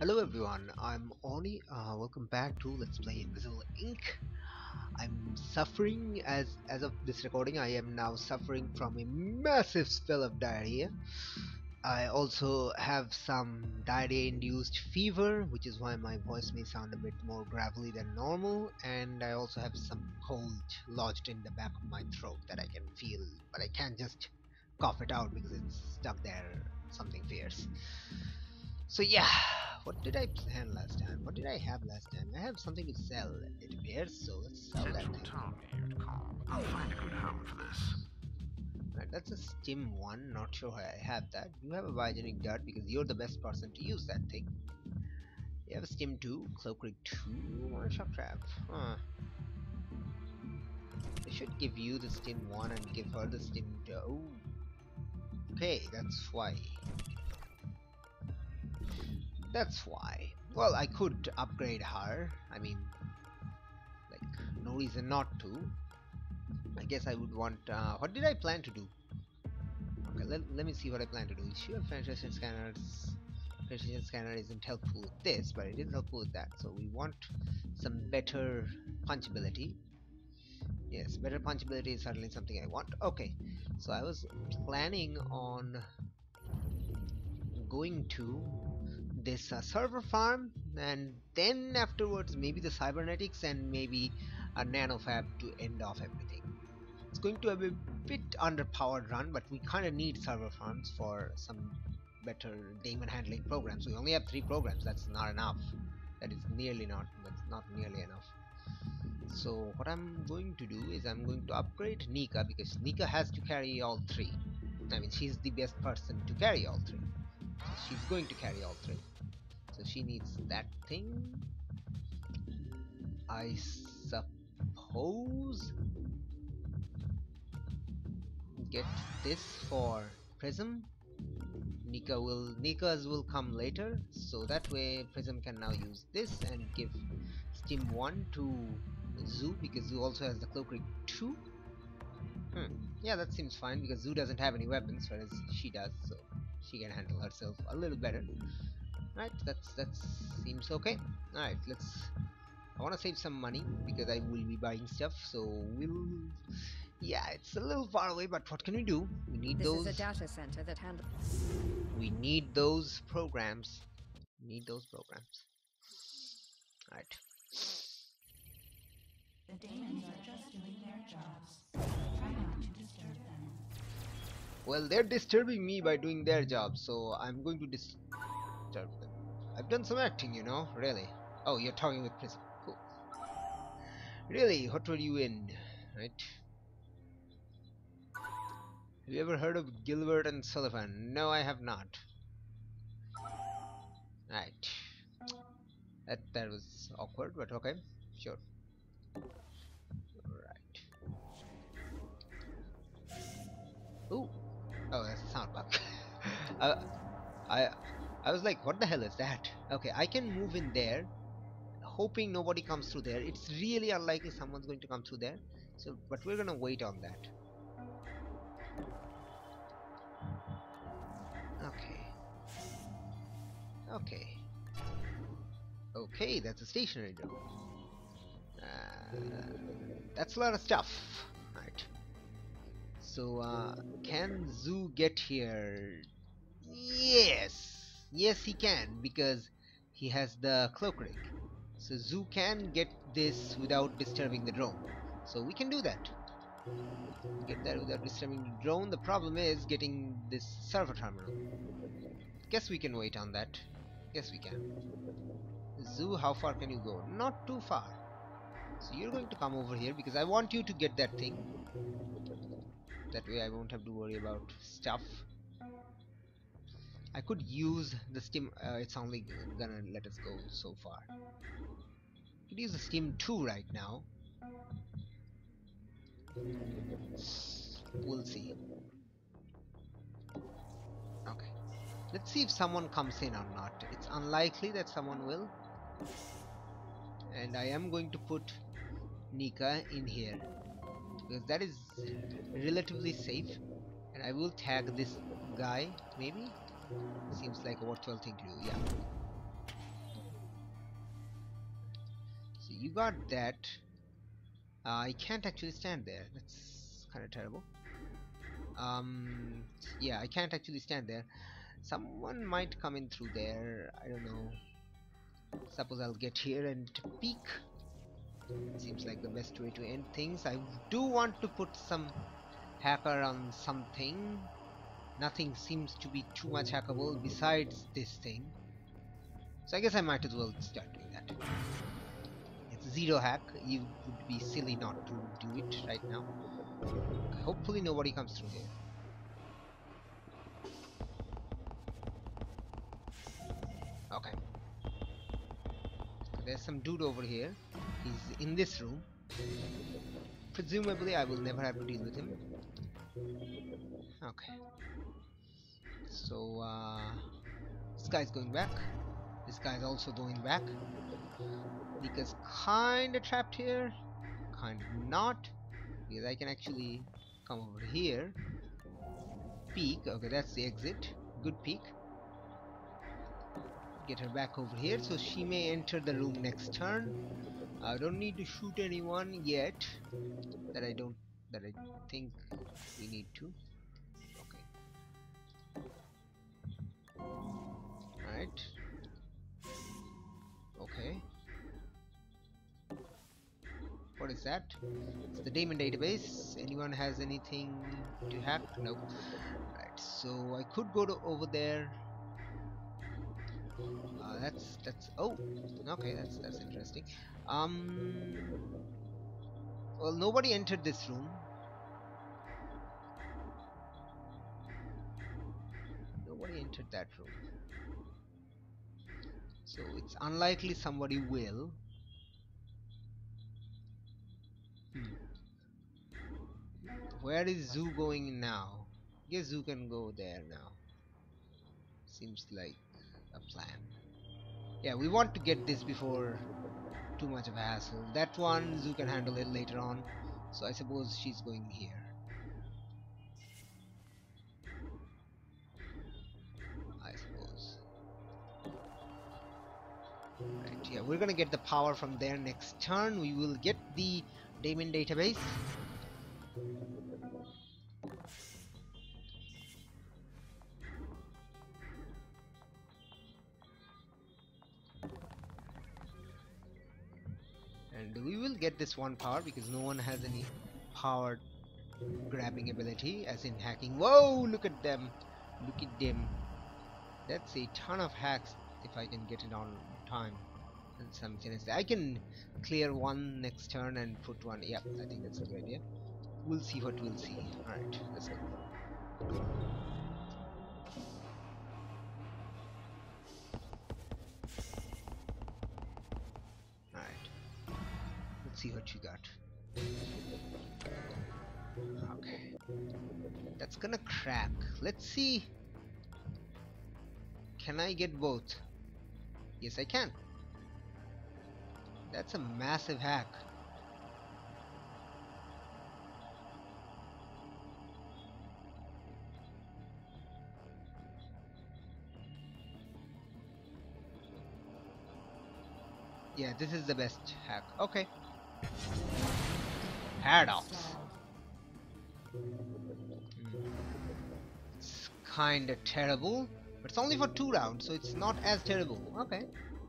Hello everyone, I'm Oni. Welcome back to Let's Play Invisible Ink. I'm suffering as of this recording. I am now suffering from a massive spell of diarrhea. I also have some diarrhea-induced fever, which is why my voice may sound a bit more gravelly than normal. And I also have some cold lodged in the back of my throat that I can feel, but I can't just cough it out because it's stuck there. Something fierce. So yeah, what did I plan last time? What did I have last time? I have something to sell, it appears, so let's sell that Central thing. told me you'd call. I'll find a good home for this. Right, that's a stim 1, not sure why I have that. You have a biogenic dart because you're the best person to use that thing. You have a stim 2, cloak rig 2, or a shock trap. Huh. I should give you the stim 1 and give her the stim 2. Oh. Okay, that's why. That's why. Well, I could upgrade her. I mean, like, no reason not to. I guess I would want. What did I plan to do? Okay, let me see what I plan to do. Sure, penetration scanners. Penetration scanner isn't helpful with this, but it is helpful with that. So we want some better punchability. Yes, better punchability is certainly something I want. Okay, so I was planning on going to this server farm, and then afterwards maybe the cybernetics and maybe a nanofab to end off everything. It's going to be a bit underpowered run, but we kind of need server farms for some better daemon handling programs. We only have 3 programs. That's not enough. That is nearly not. That's not nearly enough. So what I'm going to do is I'm going to upgrade Nika, because Nika has to carry all 3. I mean, she's the best person to carry all 3. So she's going to carry all 3. So she needs that thing. I suppose get this for Prism. Nika's will come later, so that way Prism can now use this and give Steam 1 to Zoo, because Zoo also has the Cloak Rig 2. Yeah, that seems fine because Zoo doesn't have any weapons, whereas she does, so she can handle herself a little better. Right, that seems okay. Alright, I want to save some money because I will be buying stuff, so yeah, it's a little far away, but what can we do? We need This those. is a data center that handles. We need those programs. We need those programs. Alright. The demons are just doing their jobs. Try not to disturb them. Well, they're disturbing me by doing their job, so I'm going to disturb them. I've done some acting, you know, really. Oh, you're talking with Prism. Cool. Really, what were you in? Right? Have you ever heard of Gilbert and Sullivan? No, I have not. Right. That was awkward, but okay. Sure. Right. Ooh. Oh, that's a sound bug. I was like, what the hell is that? Okay, I can move in there, hoping nobody comes through there. It's really unlikely someone's going to come through there. So, but we're gonna wait on that. Okay. Okay. Okay, that's a stationary door. That's a lot of stuff. Right. So, can Zoo get here? Yes! Yes, he can, because he has the cloak rig. So Zoo can get this without disturbing the drone. So we can do that. Get that without disturbing the drone. The problem is getting this server terminal. Guess we can wait on that. Yes, we can. Zoo, how far can you go? Not too far. So you're going to come over here because I want you to get that thing. That way I won't have to worry about stuff. I could use the Steam. It's only gonna let us go so far. Could use the Steam 2 right now. We'll see. Okay. Let's see if someone comes in or not. It's unlikely that someone will. And I am going to put Nika in here, because that is relatively safe. And I will tag this guy, maybe? Seems like a worthwhile thing to do, yeah. you got that. I can't actually stand there. That's kind of terrible. Yeah, I can't actually stand there. Someone might come in through there. I don't know. Suppose I'll get here and peek. Seems like the best way to end things. I do want to put some hacker on something. Nothing seems to be too much hackable besides this thing. So I guess I might as well start doing that. It's zero hack. You would be silly not to do it right now. Okay, hopefully nobody comes through here. Okay. There's some dude over here. He's in this room. Presumably I will never have to deal with him. Okay. So, this guy's going back. This guy's also going back. Nika's kinda trapped here. Kinda not. Because I can actually come over here. Peek. Okay, that's the exit. Good peek. Get her back over here. So she may enter the room next turn. I don't need to shoot anyone yet. That I think we need to. Okay. Alright. Okay. What is that? It's the daemon database. Anyone has anything to hack? Nope. Right. So I could go to over there. That's oh, okay. That's interesting. Well, nobody entered this room. Nobody entered that room. So it's unlikely somebody will. Where is Zoo going now? Guess Zoo can go there now. Seems like a plan. Yeah, we want to get this before too much of a hassle. That one, Zoo can handle it later on. So I suppose she's going here. I suppose. Right, yeah, we're gonna get the power from there next turn. We will get the daemon database. And we will get this one power because no one has any power grabbing ability, as in hacking. Whoa, look at them. Look at them. That's a ton of hacks if I can get it on time. And some finished. I can clear one next turn and put one. Yep, I think that's a good idea. We'll see what we'll see. Alright, let's go. Alright. Let's see what you got. Okay. That's gonna crack. Let's see. Can I get both? Yes, I can. That's a massive hack. Yeah, this is the best hack. Okay. Paradox. It's kinda terrible, but it's only for 2 rounds, so it's not as terrible. Okay.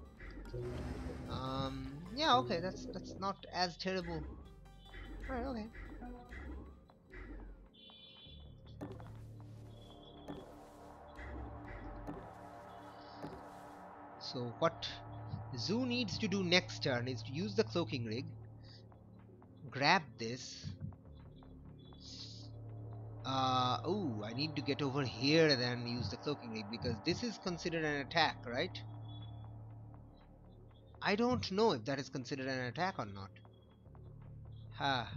Yeah, okay, that's not as terrible. Alright, okay. So what Zoo needs to do next turn is to use the cloaking rig, grab this. Oh, I need to get over here then use the cloaking rig because this is considered an attack, right? I don't know if that is considered an attack or not. Ha.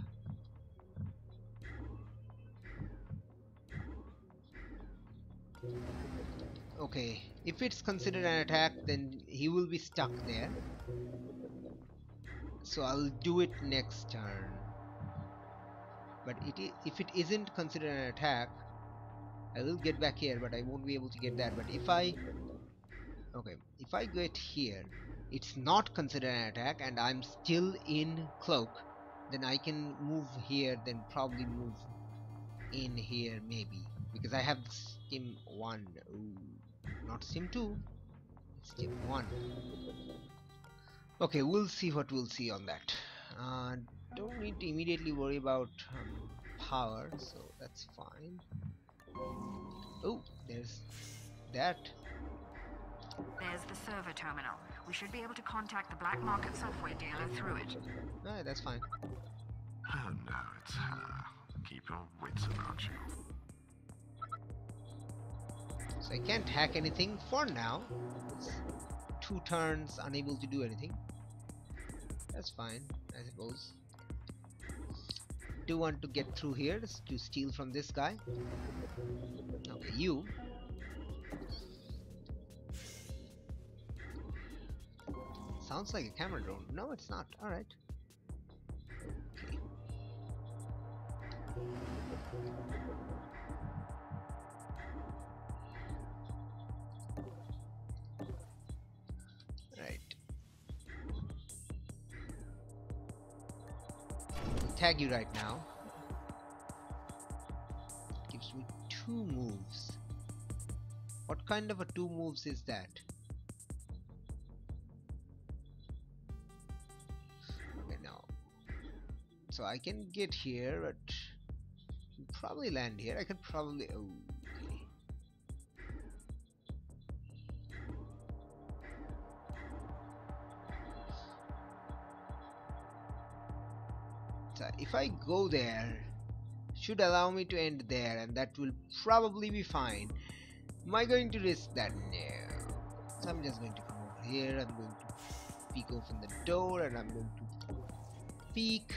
Okay, if it's considered an attack, then he will be stuck there. So I'll do it next turn. But if it isn't considered an attack, I will get back here, but I won't be able to get that. But if I... Okay, if I get here, it's not considered an attack and I'm still in cloak, then I can move here, then probably move in here maybe, because I have stim 1. Ooh, not stim 2, it's stim 1. Okay, we'll see what we'll see on that. Don't need to immediately worry about power, so that's fine. Oh, there's that. There's the server terminal. We should be able to contact the black market software dealer through it. Alright, that's fine. Oh no, it's her. Keep your wits about you. So I can't hack anything for now. It's 2 turns unable to do anything. That's fine, I suppose. Do want to get through here to steal from this guy. Okay, you. Sounds like a camera drone. No, it's not. Alright. Okay. Right. I'll tag you right now. It gives me 2 moves. What kind of a 2 moves is that? So I can get here, but probably land here. I could probably. Oh, okay. So if I go there, should allow me to end there, and that will probably be fine. Am I going to risk that? No. So I'm just going to come over here. I'm going to peek open the door, and I'm going to peek.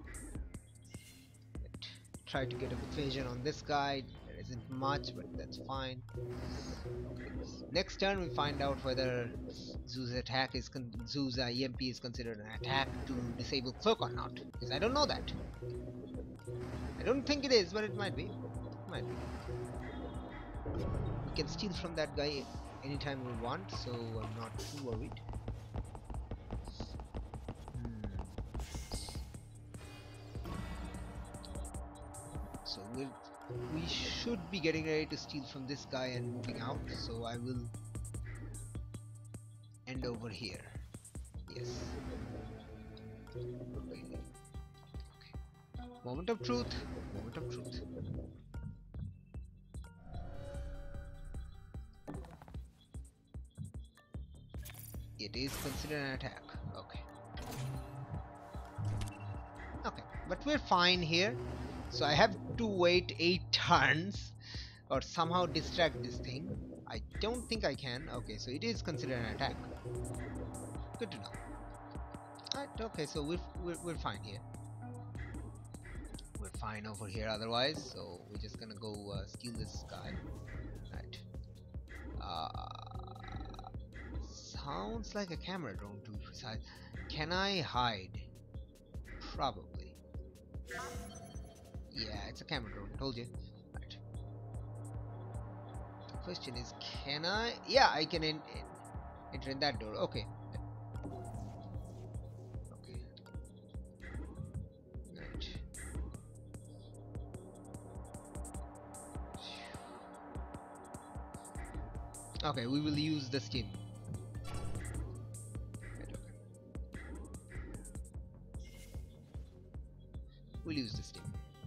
Try to get a vision on this guy. There isn't much, but that's fine. Next turn we find out whether Zoo's attack is Zoo's EMP is considered an attack to disable cloak or not, because I don't know that. I don't think it is, but it might be. It might be. We can steal from that guy anytime we want, so I'm not too worried. So we should be getting ready to steal from this guy and moving out, so I will end over here. Yes. Okay. Moment of truth. Moment of truth. It is considered an attack. Okay. Okay, but we're fine here. So I have to wait 8 turns or somehow distract this thing. I don't think I can. Okay, so it is considered an attack. Good to know. Right, okay, so we're fine here. We're fine over here otherwise, so we're just gonna go steal this guy. Right. Sounds like a camera drone to be precise. Can I hide? Probably. Yeah, it's a camera drone, told you. Right. The question is, can I? Yeah, I can enter in that door. Okay. Okay. Right. Okay, we will use the skin. Right, okay. We'll use the skin.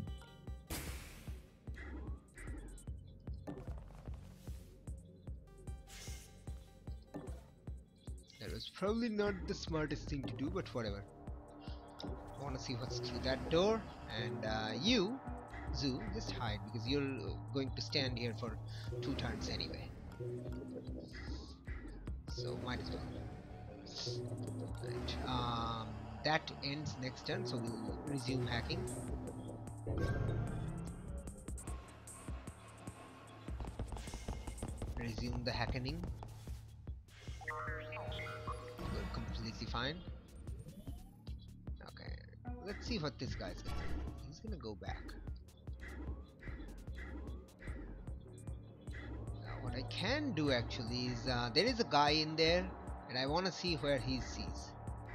It's probably not the smartest thing to do, but whatever. I want to see what's through that door. And you, Zoo, just hide, because you're going to stand here for 2 turns anyway. So might as well. Right. That ends next turn, so we'll resume hacking. Resume the hackening. Completely fine. Okay, let's see what this guy's gonna do. He's gonna go back. Now what I can do actually is there is a guy in there and I want to see where he sees.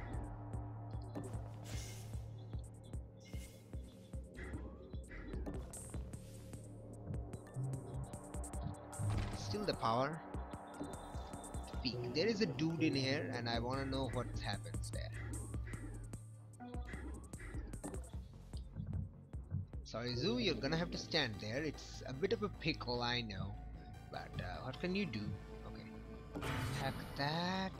Still the power to peek. There is a dude in here, and I want to know what happens there. Sorry, Zoo, you're gonna have to stand there. It's a bit of a pickle, I know, but what can you do? Okay, hack that.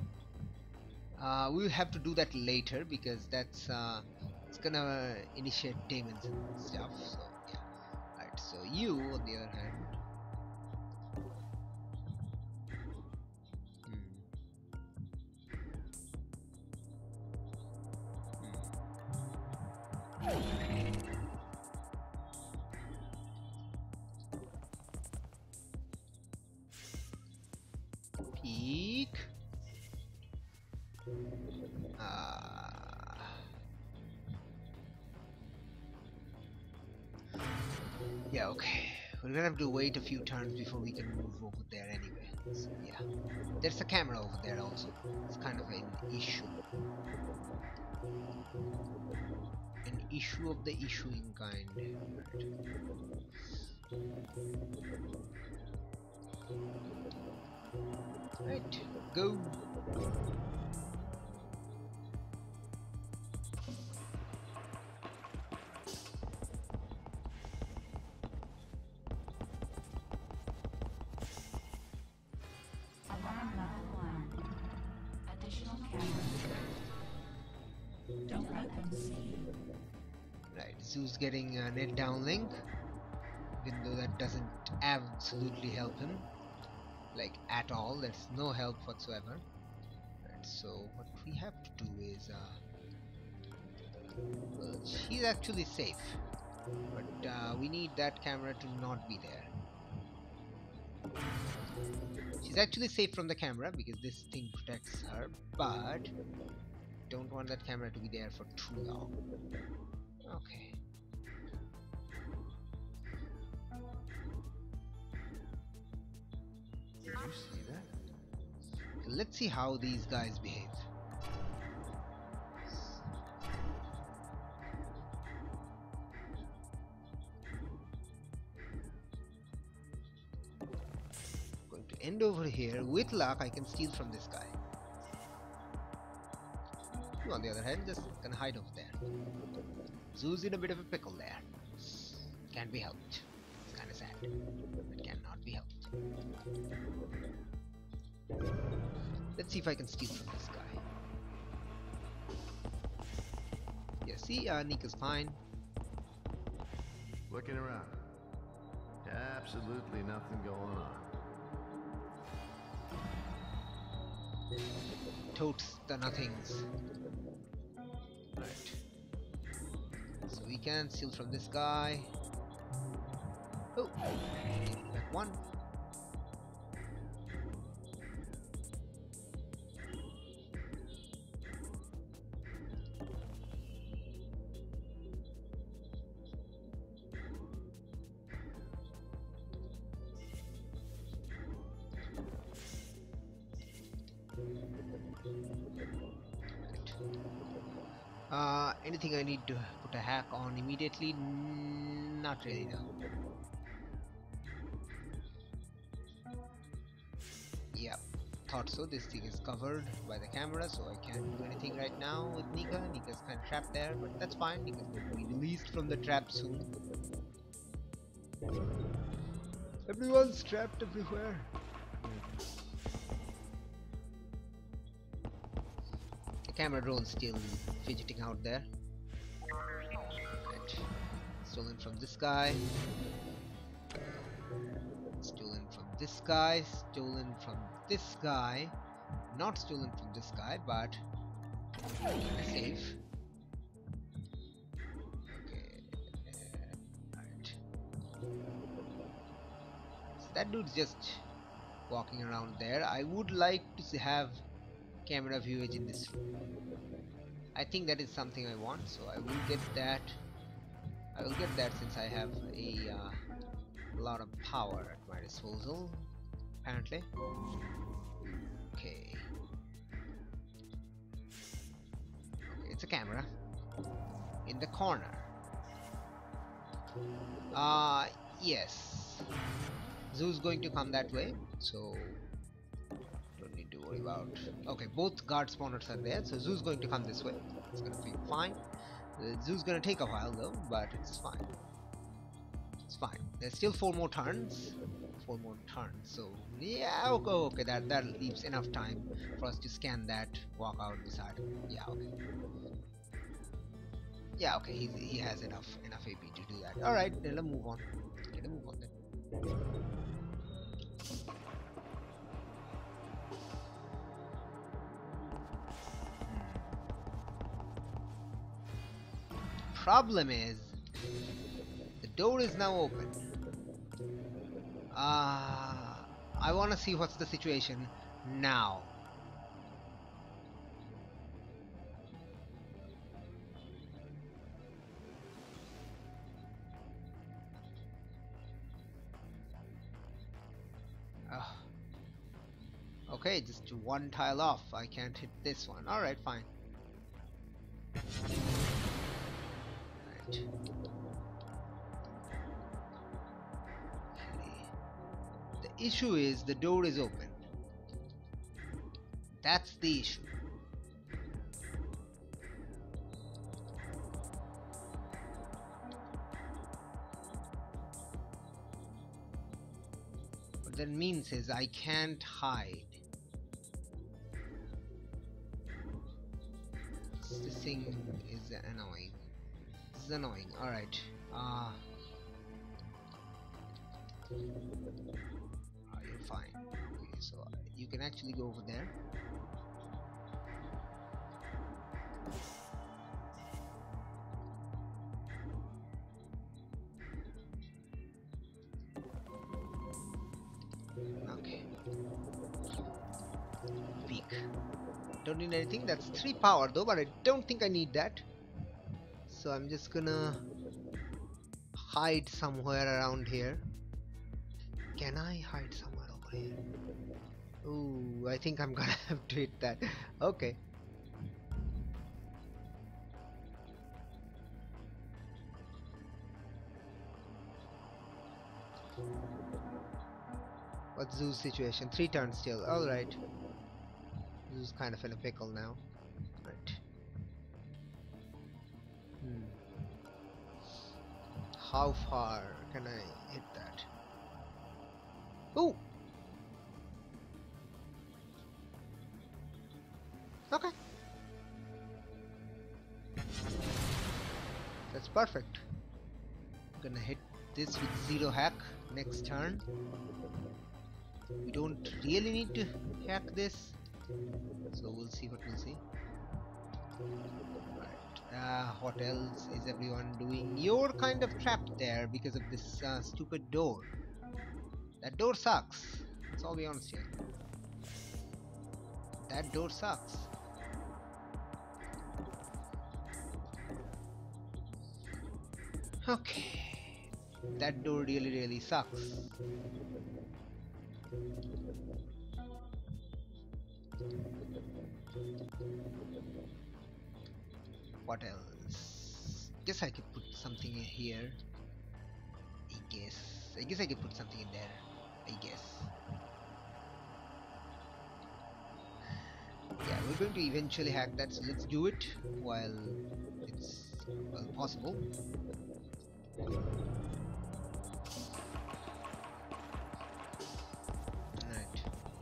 We'll have to do that later because that's it's gonna initiate demons and stuff. So yeah. Alright, so you on the other hand. Peek. Yeah, okay. We're gonna have to wait a few turns before we can move over there anyway. So yeah. There's a camera over there also. It's kind of an issue. An issue of the issuing kind. Right, go. Alarm level 1. Additional cameras. Don't let them see you. Right, Zoo's getting a net downlink, even though that doesn't absolutely help him, like at all. There's no help whatsoever. Right, so what we have to do is, well, she's actually safe, but we need that camera to not be there. She's actually safe from the camera because this thing protects her, but don't want that camera to be there for too long. Okay. Did you see that? Let's see how these guys behave. Going to end over here. With luck, I can steal from this guy. You, on the other hand, just gonna hide over there. Zoo's in a bit of a pickle there. Can't be helped. It's kinda sad, but cannot be helped. Let's see if I can steal from this guy. Yeah, see, Nika's fine. Looking around. Absolutely nothing going on. Totes the nothings. Right. So we can steal from this guy. Oh, back one. Anything I need to put a hack on immediately? Not really, no. Yep, thought so. This thing is covered by the camera, so I can't do anything right now with Nika. Nika's kind of trapped there, but that's fine. Nika's going to be released from the trap soon. Everyone's trapped everywhere. The camera drone's still fidgeting out there. Right. Stolen from this guy. Stolen from this guy. Stolen from this guy. Not stolen from this guy, but safe. Okay. Right. So that dude's just walking around there. I would like to have camera viewage in this room. I think that is something I want, so I will get that. I will get that since I have a lot of power at my disposal, apparently. Okay, a camera in the corner. Yes. Zoo's going to come that way, so don't need to worry about. Okay, both guard spawners are there, so Zoo's going to come this way. It's gonna be fine. Zoo's gonna take a while though, but it's fine. It's fine. There's still 4 more turns. 4 more turns. So yeah, okay. That leaves enough time for us to scan that, walk out beside him. Yeah, okay. Yeah, okay. He has enough AP to do that. All right, then let's move on. Okay, let's move on then. Problem is, the door is now open. I want to see what's the situation now. Okay, just 1 tile off. I can't hit this one. Alright, fine. Right. The issue is the door is open. That's the issue. What that means is I can't hide. This thing is annoying. This is annoying. Alright. You're fine. Okay, so you can actually go over there. Okay. Peek. Don't need anything. That's 3 power though, but I don't think I need that. So I'm just gonna hide somewhere around here. Can I hide somewhere over here? Ooh, I think I'm gonna have to hit that. Okay. What's Zoo's situation? 3 turns still. Alright. Zoo's kind of in a pickle now. Right. How far can I hit that? Ooh! Okay. That's perfect. I'm gonna hit this with 0 hack next turn. We don't really need to hack this, so we'll see what we'll see. Right. What else is everyone doing? You're kind of trapped there because of this stupid door. That door sucks. Let's all be honest here. That door sucks. Okay. That door really sucks. What else? Guess I could put something in here. I guess I could put something in there. I guess. Yeah, we're going to eventually hack that, so let's do it while it's possible. Right.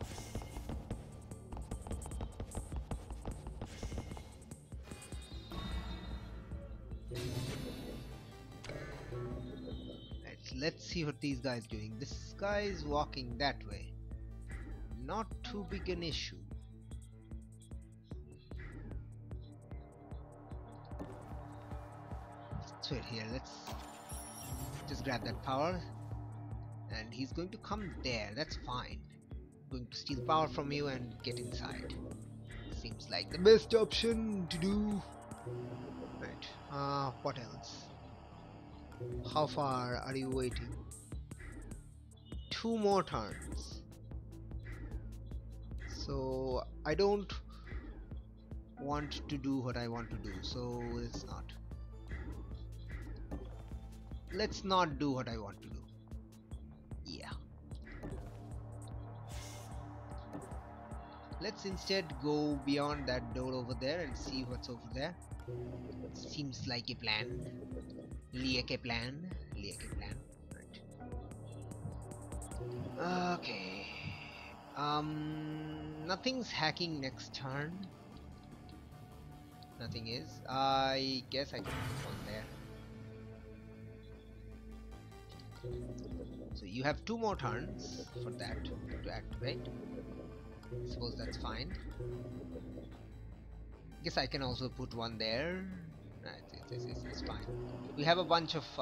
Let's see what these guys doing. This guy is walking that way. Not too big an issue. Let's wait here. Let's just grab that power. And he's going to come there. That's fine. Going to steal power from you and get inside. Seems like the best option to do. Right. What else? How far are you waiting? 2 more turns. So I don't want to do what I want to do, so let's not do what I want to do. Yeah, let's instead go beyond that door over there and see what's over there. Seems like a plan. Like a plan. Right. Okay. Nothing's hacking next turn. Nothing is. I guess I can put one there. So you have 2 more turns for that to activate. Suppose that's fine. Guess I can also put one there. It's fine. We have a bunch of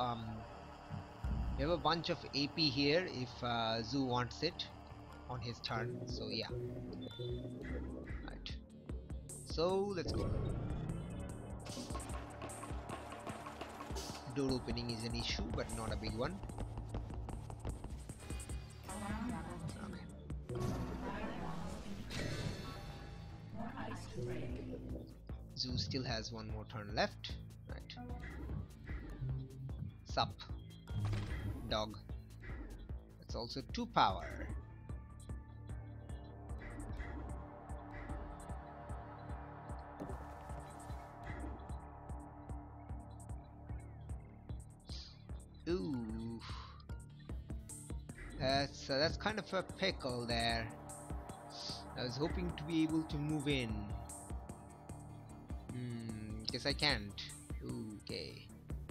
AP here if Zoo wants it on his turn. So yeah. Right. So let's go. Door opening is an issue, but not a big one. Okay. Zoo still has 1 more turn left. Right. Sup. Dog. That's also 2 power. Ooh. That's kind of a pickle there. I was hoping to be able to move in. Guess I can't. Okay.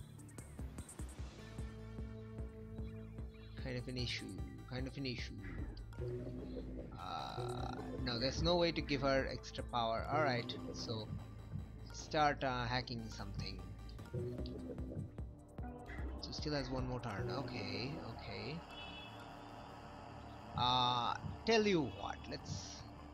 Kind of an issue. No, there's no way to give her extra power. Alright, so start hacking something. So still has 1 more turn. Okay. Tell you what, let's...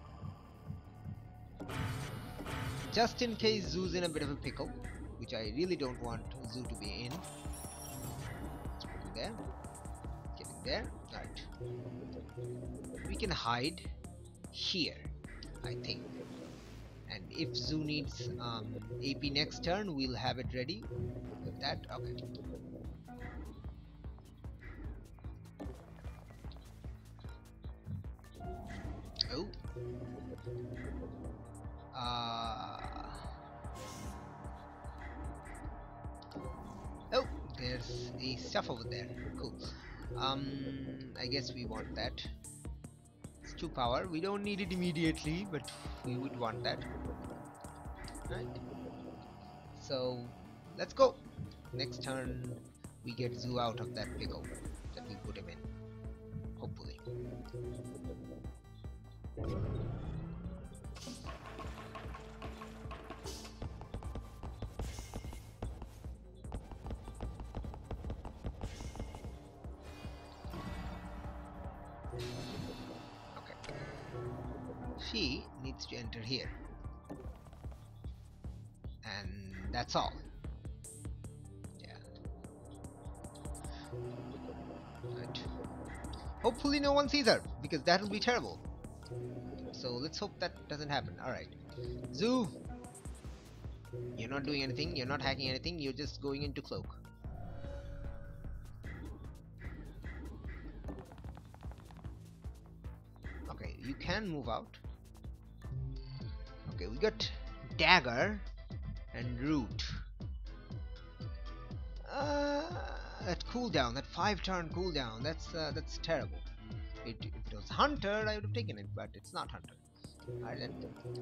Just in case Zoo's in a bit of a pickle, which I really don't want Zoo to be in. Let's put him there. Get him there. Right. We can hide here, I think. And if Zoo needs AP next turn, we'll have it ready with that. Okay. Oh. Oh, there's the stuff over there. Cool. I guess we want that. It's 2 power. We don't need it immediately, but we would want that. Right. So let's go. Next turn we get Zoo out of that pickle that we put him in. Hopefully. She needs to enter here, and that's all. Yeah. Right. Hopefully no one sees her, because that will be terrible. So let's hope that doesn't happen. Alright. Zoo! You're not doing anything, you're not hacking anything, you're just going into cloak. Okay, you can move out. Okay, we got dagger and root. That cooldown, that 5-turn cooldown, that's terrible. If it was hunter, I would have taken it, but it's not hunter. Alright then.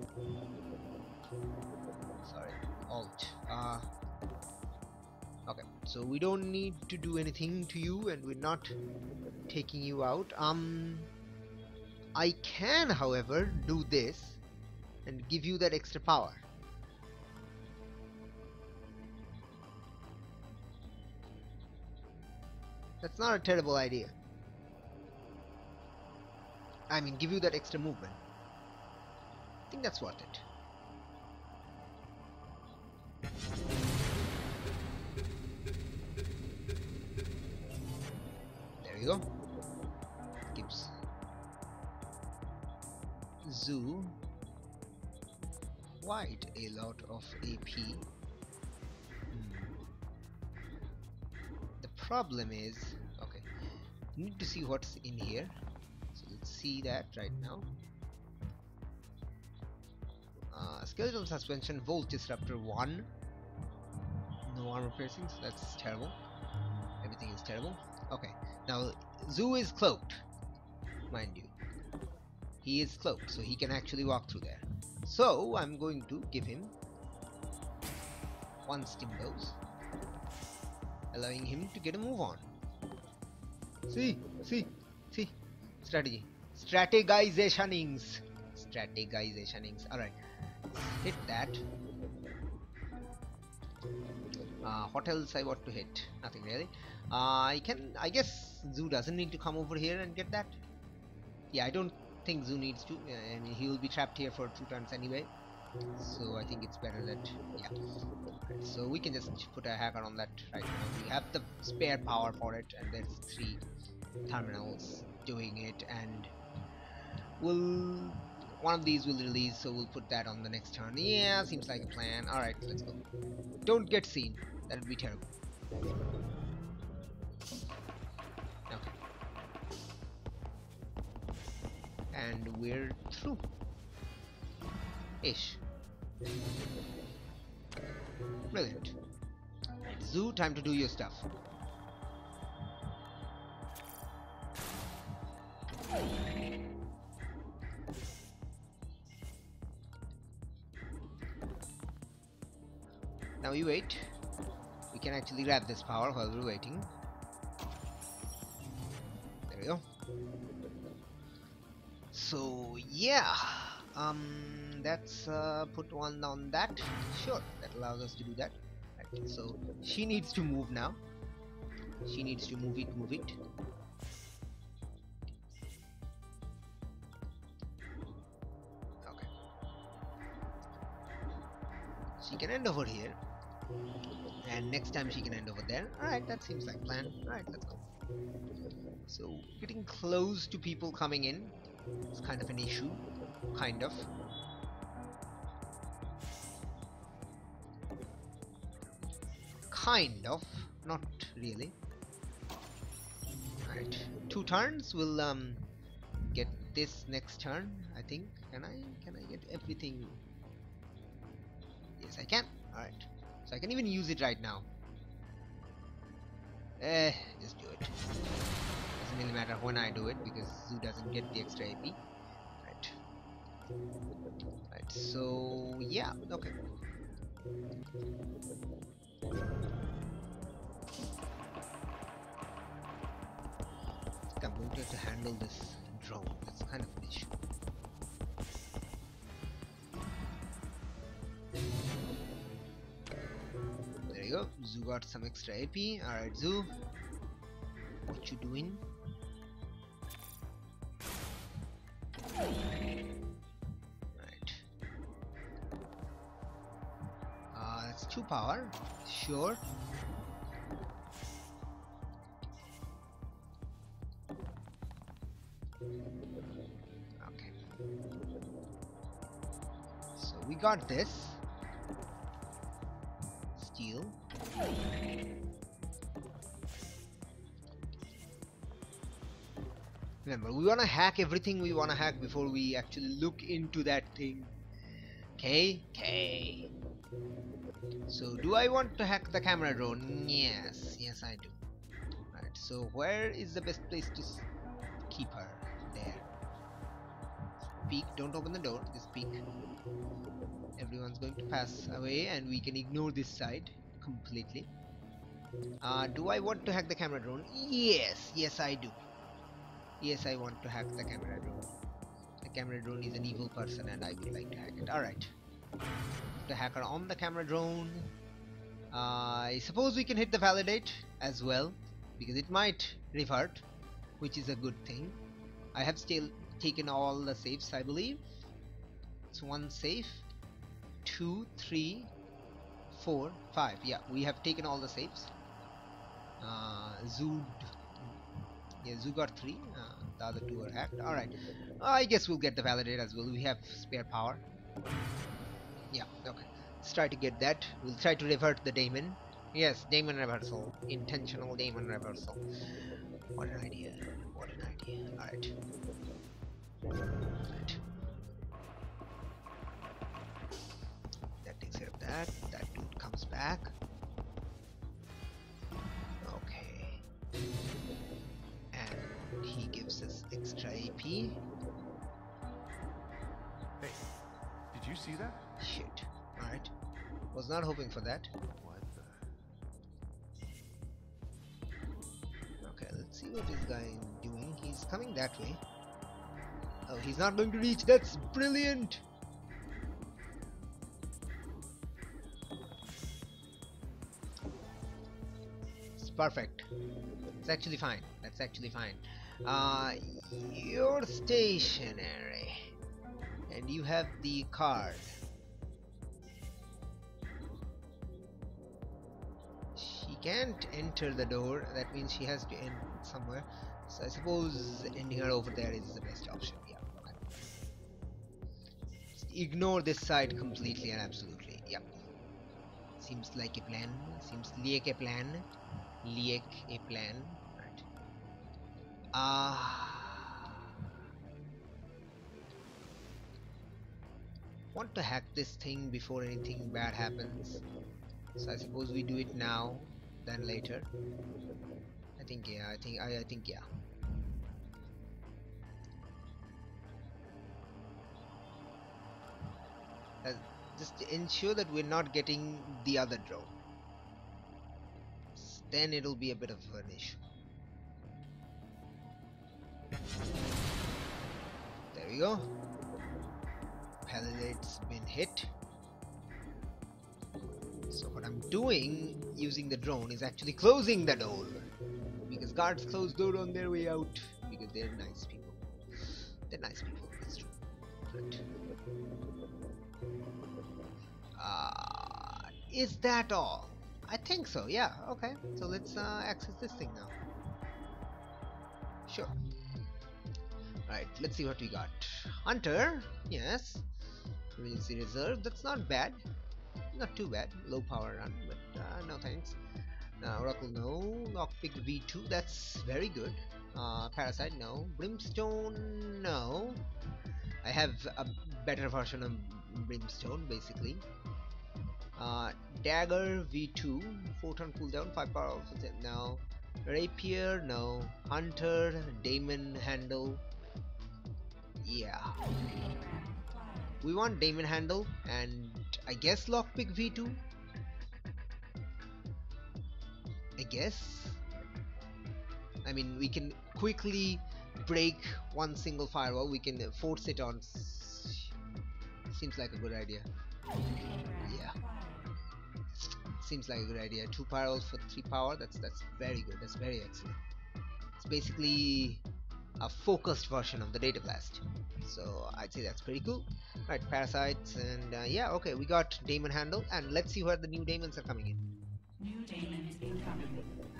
Sorry, alt. Okay, so we don't need to do anything to you, and we're not taking you out. I can, however, do this and give you that extra power. That's not a terrible idea. I mean, give you that extra movement. I think that's worth it. There we go. Gives Zoo quite a lot of AP. The problem is, okay, need to see what's in here. So let's see that right now. Skeletal suspension, volt disruptor 1. No armor piercings, that's terrible. Everything is terrible. Okay, now Zoo is cloaked, mind you. He is cloaked, so he can actually walk through there. So I'm going to give him 1 stim dose, allowing him to get a move on. See, strategy, strategizationings. Alright, hit that. What else I want to hit? Nothing really. I guess Zoo doesn't need to come over here and get that. Yeah, I don't think Zoo needs to. I mean, he will be trapped here for 2 turns anyway. So I think it's better that, yeah. Right, so we can just put a hacker on that right now. We have the spare power for it, and there's 3 terminals doing it, and one of these will release, so we'll put that on the next turn. Yeah, seems like a plan. Alright, let's go. Don't get seen. That would be terrible. Okay. And we're through. Ish. Brilliant. Right, Zoo, time to do your stuff. Now you wait. We can actually grab this power while we're waiting. There we go. So yeah, let's put 1 on that. Sure, that allows us to do that. Right, so she needs to move now. She needs to move it. Okay. She can end over here. And next time she can end over there. Alright, that seems like a plan. Alright, let's go. So, getting close to people coming in is kind of an issue. Kind of. Kind of. Not really. Alright. 2 turns. We'll get this next turn, I think. Can I get everything? Yes, I can. Alright. So I can even use it right now. Just do it. Doesn't really matter when I do it because Zoo doesn't get the extra AP. Right. Right, so yeah, okay. I'm going to have to handle this drone. That's kind of an issue. There you go. Zoo got some extra AP. Alright, Zoo. What you doing? Right. That's 2 power. Sure. Okay. So we got this. Steel. Remember, we want to hack everything we want to hack before we actually look into that thing. Okay. So, do I want to hack the camera drone? Yes, I do. Right, so where is the best place to keep her? There. Peek, don't open the door, just peek. Everyone's going to pass away and we can ignore this side completely. Do I want to hack the camera drone? Yes I do. Yes, I want to hack the camera drone. The camera drone is an evil person and I would like to hack it. Alright. The hacker on the camera drone. I suppose we can hit the validate as well, because it might revert, which is a good thing. I have still taken all the safes, I believe. It's 1 safe, 2, 3, 4, 5. Yeah, we have taken all the safes. Zoo got 3. The other 2 are hacked. Alright. I guess we'll get the validate as well. We have spare power. Yeah, okay. Let's try to get that. We'll try to revert the daemon. Yes, daemon reversal. Intentional daemon reversal. What an idea. What an idea. Alright. Right. That takes care of that. That dude comes back. Okay. And he gives us extra AP. Hey, did you see that? Shit. Alright. Was not hoping for that. What the? Okay, let's see what this guy is doing. He's coming that way. Oh, he's not going to reach. That's brilliant! It's perfect. It's actually fine. That's actually fine. You're stationary. And you have the card. She can't enter the door. That means she has to end somewhere. So I suppose ending her over there is the best option. Yeah. Okay. Just ignore this side completely and absolutely. Yeah. Seems like a plan. Seems like a plan. Like a plan. Right. Want to hack this thing before anything bad happens. So I suppose we do it now, then later. I think yeah. I think yeah. Just ensure that we're not getting the other drone. Then it'll be a bit of an issue. There we go. Validate's been hit. So what I'm doing using the drone is actually closing the door, because guards close door on their way out because they're nice people. They're nice people. That's true. Right. Is that all? I think so. Yeah. Okay. So let's access this thing now. Sure. Right. Let's see what we got. Hunter. Yes. Emergency reserve. That's not bad. Not too bad. Low power run, but no thanks. Oracle, no. Lockpick V2, that's very good. Parasite, no. Brimstone, no. I have a better version of Brimstone, basically. Dagger V2, photon cooldown, 5 power offensive, no. Rapier, no. Hunter, Daemon handle. Yeah. We want Daemon handle and I guess lockpick V2. I guess. I mean, we can quickly break one single firewall. We can force it on. Seems like a good idea. Yeah. Seems like a good idea. 2 firewalls for 3 power. That's very good. That's very excellent. It's basically a focused version of the data blast. So I'd say that's pretty cool. Right, parasites and yeah, okay, we got Daemon handle and let's see where the new Daemons are coming in. New demons incoming.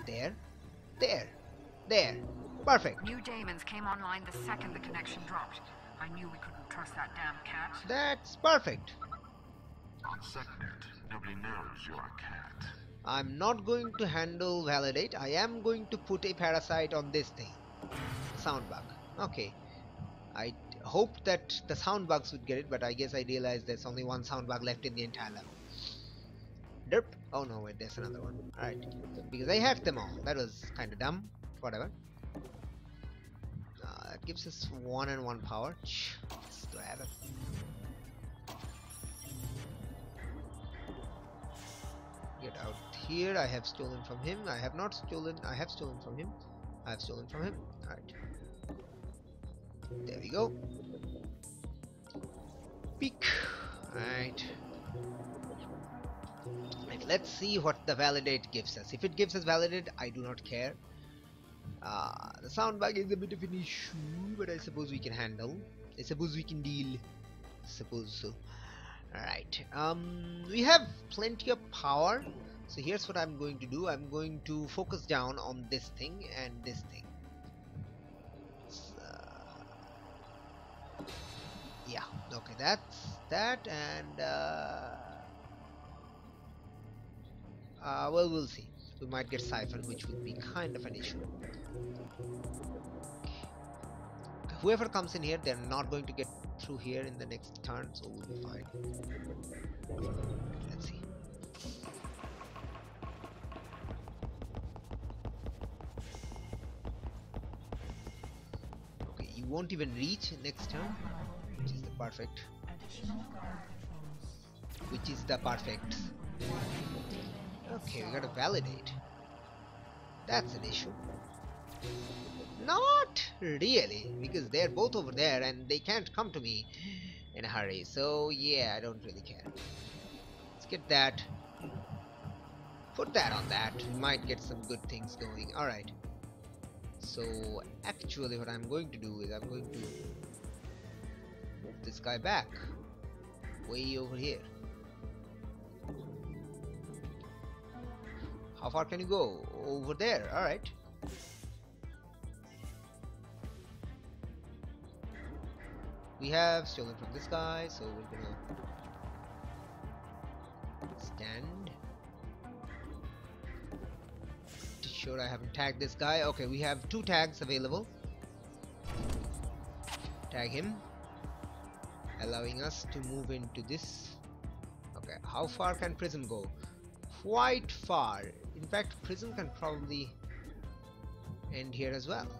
There. Perfect. New daemons came online the second the connection dropped. I knew we couldn't trust that damn cat. That's perfect. On SecNet, nobody knows you're a cat. I'm not going to handle validate. I am going to put a parasite on this thing. Sound bug. Okay. I hoped that the sound bugs would get it, but I guess I realized there's only one sound bug left in the entire level. Derp. Oh no, wait, there's another one. Alright. Because I hacked them all. That was kind of dumb. Whatever. That gives us 1 and 1 power. Let's grab it. Get out here. I have stolen from him. I have not stolen. I have stolen from him. I have stolen from him. Alright. There we go. Peek. Alright. Right, let's see what the validate gives us. If it gives us validate, I do not care. The sound bug is a bit of an issue, but I suppose we can handle. I suppose we can deal. Suppose so. Alright. We have plenty of power. So here's what I'm going to do. I'm going to focus down on this thing and this thing. Yeah, okay, that's that, and well, we'll see. We might get siphon, which would be kind of an issue. Whoever comes in here, they're not going to get through here in the next turn, so we'll be fine. Let's see. Okay, you won't even reach next turn, which is the perfect. Which is the perfect. Okay, we gotta validate. That's an issue. Not really, because they're both over there and they can't come to me in a hurry. So yeah, I don't really care. Let's get that. Put that on that. We might get some good things going. Alright. So actually what I'm going to do is I'm going to move this guy back. Way over here. How far can you go? Over there. Alright. We have stolen from this guy, so we're gonna stand. Pretty sure I haven't tagged this guy. Okay, we have 2 tags available. Tag him, allowing us to move into this. Okay, how far can Prism go? Quite far. In fact, Prism can probably end here as well.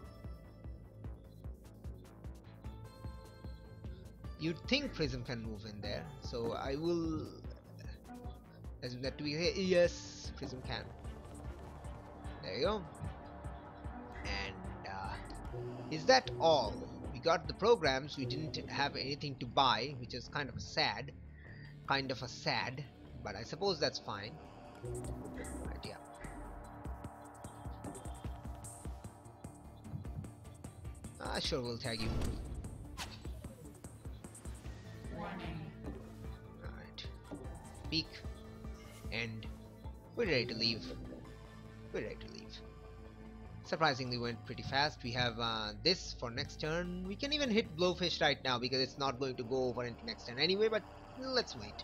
You'd think Prism can move in there, so I will assume that we say yes, Prism can. There you go. And is that all? We got the programs. We didn't have anything to buy, which is kind of a sad, but I suppose that's fine. Right, yeah. Sure, we'll tag you. Alright. Peek. And we're ready to leave. Surprisingly went pretty fast. We have this for next turn. We can even hit Blowfish right now because it's not going to go over into next turn anyway, but let's wait.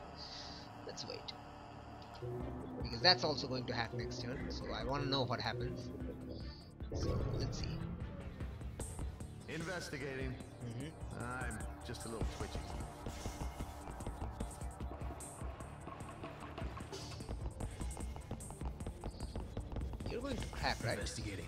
Because that's also going to happen next turn, so I want to know what happens. So let's see. Investigating. I'm just a little twitchy. You're going to crack, right? Investigating.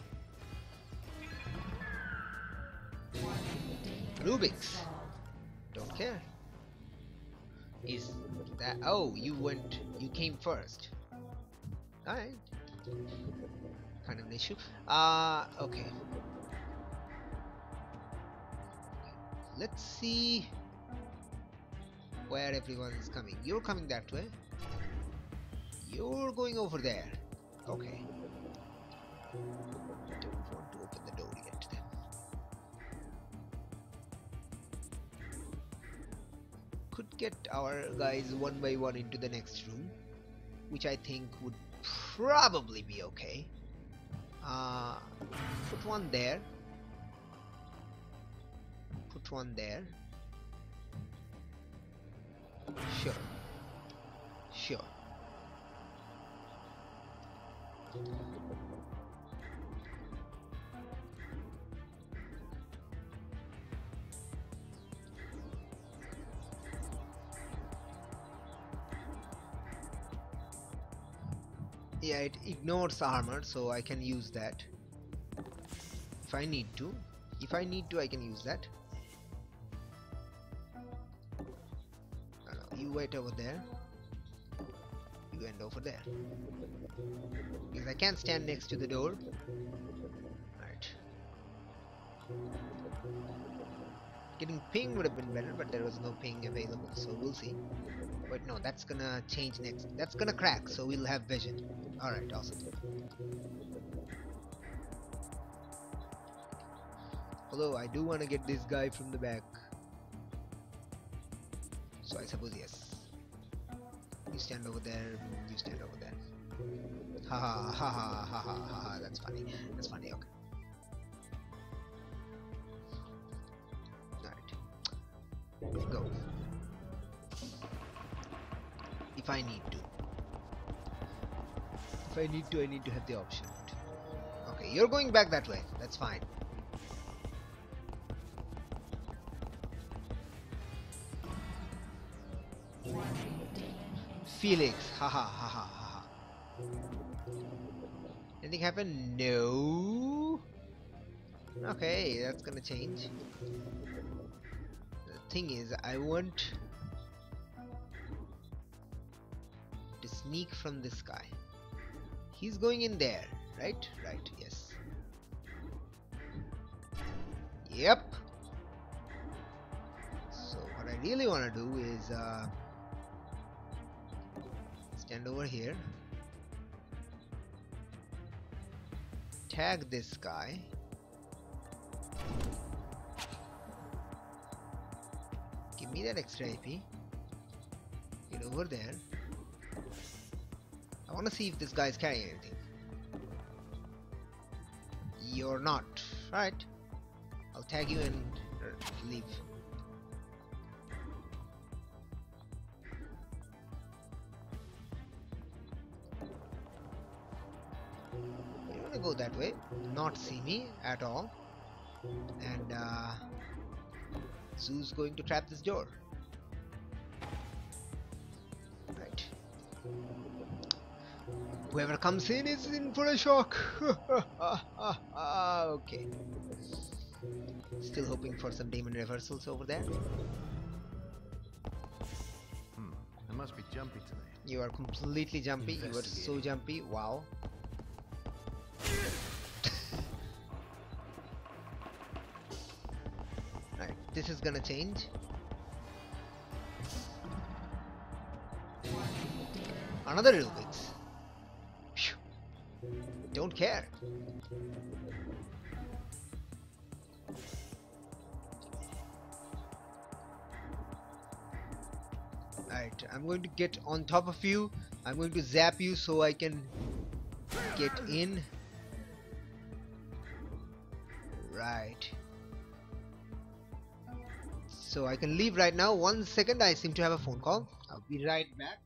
Rubik's. Don't care. Is that... Oh, you came first. Alright. Kind of an issue. Okay. Let's see where everyone is coming. You're coming that way. You're going over there. Okay. Don't want to open the door yet then. Could get our guys one by one into the next room, which I think would probably be okay. Put one there. Put one there. Sure. Yeah, it ignores armor, so I can use that if I need to. I can use that. No, you wait over there. You end over there. Because I can't stand next to the door. Alright. Getting ping would have been better, but there was no ping available, so we'll see. Wait, no, that's gonna change next. That's gonna crack, so we'll have vision. Alright, awesome. Although I do want to get this guy from the back. So I suppose yes. You stand over there, you stand over there. Ha ha ha ha ha ha ha ha, that's funny. That's funny, okay. Alright. Go. if I need to. If I need to, I need to have the option. Okay, you're going back that way. That's fine. Felix, haha, haha, haha. Anything happen? No. Okay, that's gonna change. The thing is, I want to sneak from this guy. He's going in there, right? Right, yes. Yep. So what I really want to do is stand over here, tag this guy, give me that extra AP, get over there. I want to see if this guy is carrying anything. You're not. Right. I'll tag you and leave. You want to go that way, not see me at all, and Zoo's going to trap this door. Right. Whoever comes in is in for a shock. Okay. Still hoping for some demon reversals over there. I must be jumpy today. You are completely jumpy. You are so jumpy. Wow. Right. This is gonna change. Another Rubik's. Phew. Don't care. Right, I'm going to get on top of you. I'm going to zap you so I can get in. Right. So I can leave right now. 1 second, I seem to have a phone call. I'll be right back.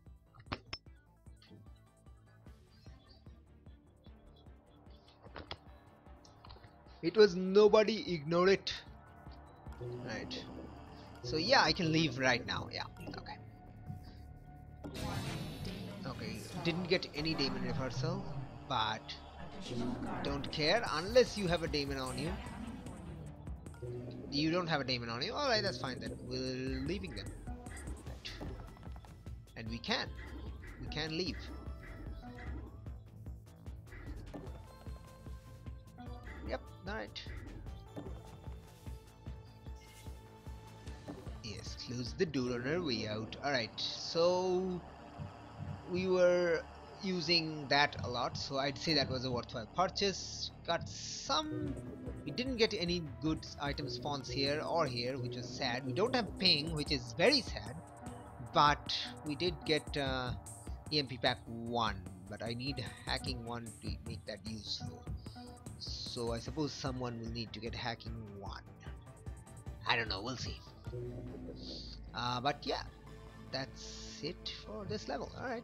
It was nobody, ignore it. Right. So yeah, I can leave right now. Yeah, okay. Okay, didn't get any daemon reversal, but don't care unless you have a daemon on you. You don't have a daemon on you. Alright, that's fine then. We're leaving then. Right. And we can leave. Yep, alright. Yes, close the door on our way out. Alright, so we were using that a lot, so I'd say that was a worthwhile purchase. Got some. We didn't get any good item spawns here or here, which was sad. We don't have ping, which is very sad, but we did get EMP pack 1, but I need hacking 1 to make that useful. So I suppose someone will need to get hacking 1. I don't know, we'll see. But yeah, that's it for this level. Alright.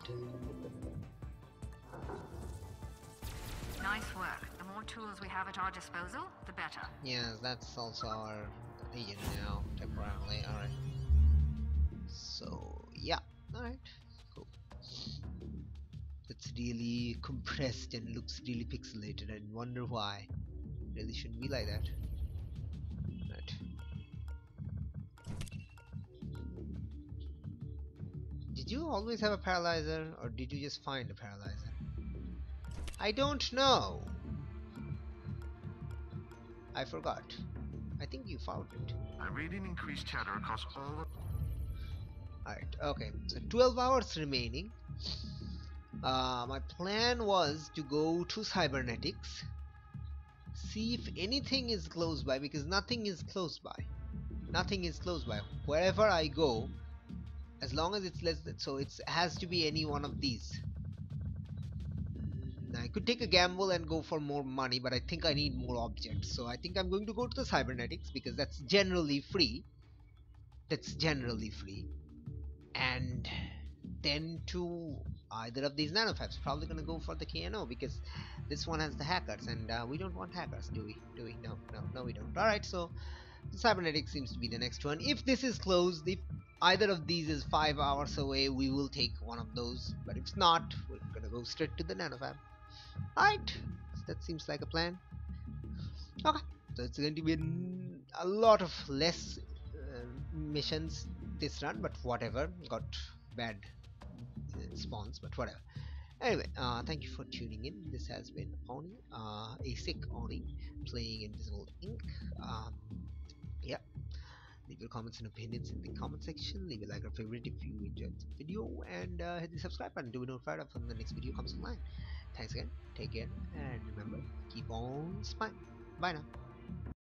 Nice work. The more tools we have at our disposal, the better. Yes, that's also our agent now, temporarily. Alright. So, yeah. Alright. Cool. It's really compressed and looks really pixelated. I wonder why. Really shouldn't be like that. Right. Did you always have a paralyzer, or did you just find a paralyzer? I don't know. I forgot. I think you found it. I read an increased chatter across all of... Alright, okay. So 12 hours remaining. My plan was to go to cybernetics, see if anything is close by, because nothing is close by. Nothing is close by. Wherever I go, as long as it's less than, so it has to be any one of these. Now, I could take a gamble and go for more money, but I think I need more objects. So I think I'm going to go to the cybernetics because that's generally free. That's generally free. And 10 to either of these nanofabs. Probably gonna go for the KNO because this one has the hackers, and we don't want hackers, do we? Do we? No, no, no, we don't. Alright, so cybernetic seems to be the next one. If this is closed, if either of these is 5 hours away, we will take one of those. But if not, we're gonna go straight to the nanofab. Alright, so that seems like a plan. Okay, so it's going to be a lot of less missions this run, but whatever. Got bad spawns, but whatever. Anyway, thank you for tuning in. This has been Oni, a sick Oni, playing Invisible Ink. Yeah, leave your comments and opinions in the comment section. Leave a like or favorite if you enjoyed the video, and hit the subscribe button to be notified of when the next video comes online. Thanks again, take care, and remember, keep on smiling. Bye now.